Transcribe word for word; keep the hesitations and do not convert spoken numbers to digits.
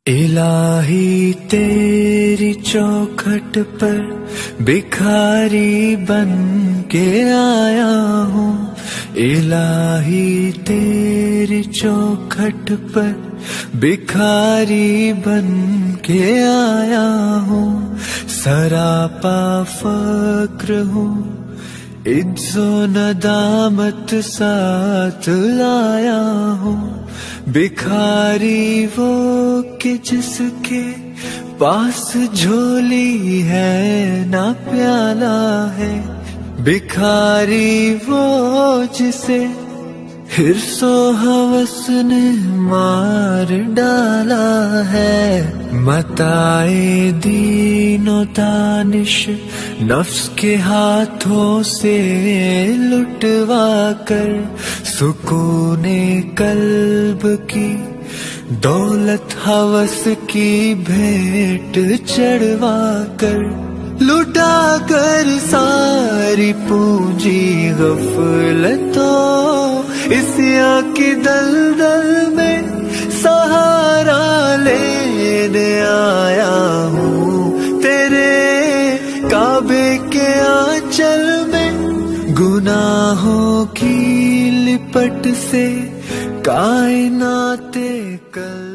الہی تیری چوکھٹ پر بھکاری بن کے آیا ہوں، الہی تیری چوکھٹ پر بھکاری بن کے آیا ہوں، سراپا فقر ہوں، عجز و ندامت ساتھ لایا ہوں، بھکاری وہ کہ جس کے پاس جھولی ہے نہ پیالہ ہے، بھکاری وہ جسے حرص و ہوس نے مار ڈالا ہے، متاع دین و دانش نفس کے ہاتھوں سے لٹوا کر، سکون قلب کی دولت ہوس کی بھیٹ چڑھوا کر، لٹا کر ساری پونجی غفلتوں اسیا کی دلدل میں سہارا لینے آیا ہوں، تیرے کعبے کے آنچل میں گناہوں کی لپٹ سے کائنات کل